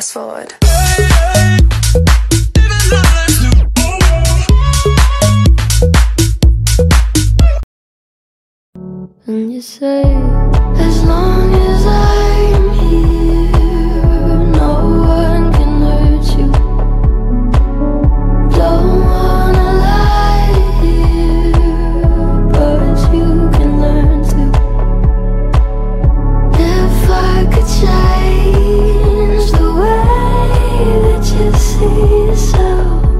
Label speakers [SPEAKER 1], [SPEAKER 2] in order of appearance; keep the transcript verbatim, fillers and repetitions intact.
[SPEAKER 1] fast forward.
[SPEAKER 2] And you say, as long as I'm here, no one can hurt you. Don't wanna lie here, but you can learn to. If I could change the way that you see yourself,